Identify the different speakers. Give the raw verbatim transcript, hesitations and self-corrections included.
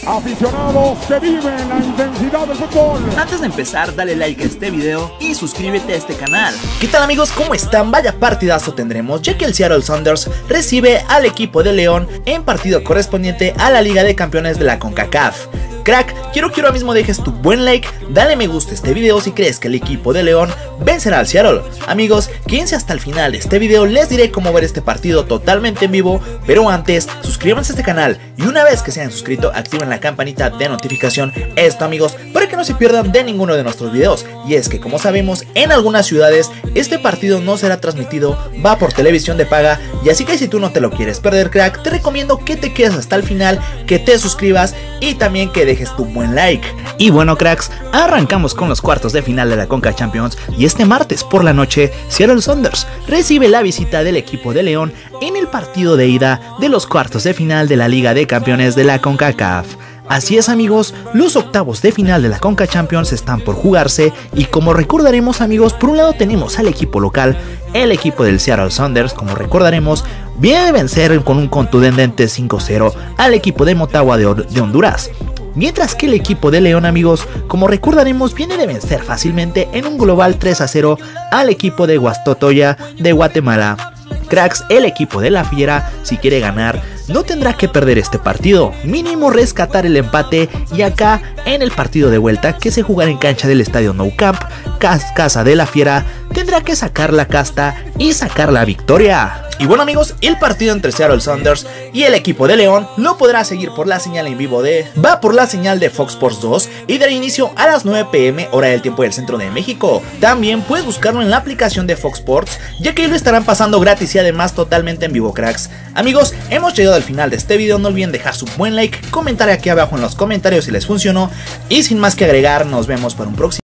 Speaker 1: Aficionados que viven la intensidad del fútbol.
Speaker 2: Antes de empezar, dale like a este video y suscríbete a este canal.
Speaker 3: ¿Qué tal amigos? ¿Cómo están? Vaya partidazo tendremos, ya que el Seattle Sounders recibe al equipo de León en partido correspondiente a la Liga de Campeones de la CONCACAF. Crack, quiero que ahora mismo dejes tu buen like, dale me gusta a este video si crees que el equipo de León vencerá al Seattle. Amigos, quédense hasta el final de este video, les diré cómo ver este partido totalmente en vivo, pero antes, suscríbanse a este canal y una vez que se hayan suscrito, activen la campanita de notificación, esto amigos, para que no se pierdan de ninguno de nuestros videos. Y es que como sabemos, en algunas ciudades, este partido no será transmitido, va por televisión de paga, y así que si tú no te lo quieres perder, crack, te recomiendo que te quedes hasta el final, que te suscribas y también que dejes tu buen like.
Speaker 2: Y bueno cracks, arrancamos con los cuartos de final de la Conca Champions y este martes por la noche Seattle Sounders recibe la visita del equipo de León en el partido de ida de los cuartos de final de la Liga de Campeones de la CONCACAF. Así es amigos, los octavos de final de la Conca Champions están por jugarse y como recordaremos amigos, por un lado tenemos al equipo local, el equipo del Seattle Sounders, como recordaremos, viene de vencer con un contundente cinco cero al equipo de Motagua de, de Honduras. Mientras que el equipo de León amigos, como recordaremos, viene de vencer fácilmente en un global tres a cero al equipo de Guastatoya de Guatemala. Cracks, el equipo de la Fiera, si quiere ganar, no tendrá que perder este partido, mínimo rescatar el empate y acá en el partido de vuelta que se jugará en cancha del estadio Nou Camp, casa de la Fiera, tendrá que sacar la casta y sacar la victoria.
Speaker 3: Y bueno amigos, el partido entre Seattle Sounders y el equipo de León lo podrá seguir por la señal en vivo de... Va por la señal de Fox Sports dos y dará inicio a las nueve p m hora del tiempo del centro de México. También puedes buscarlo en la aplicación de Fox Sports, ya que lo estarán pasando gratis y además totalmente en vivo cracks. Amigos, hemos llegado al final de este video, no olviden dejar su buen like, comentar aquí abajo en los comentarios si les funcionó y sin más que agregar, nos vemos para un próximo.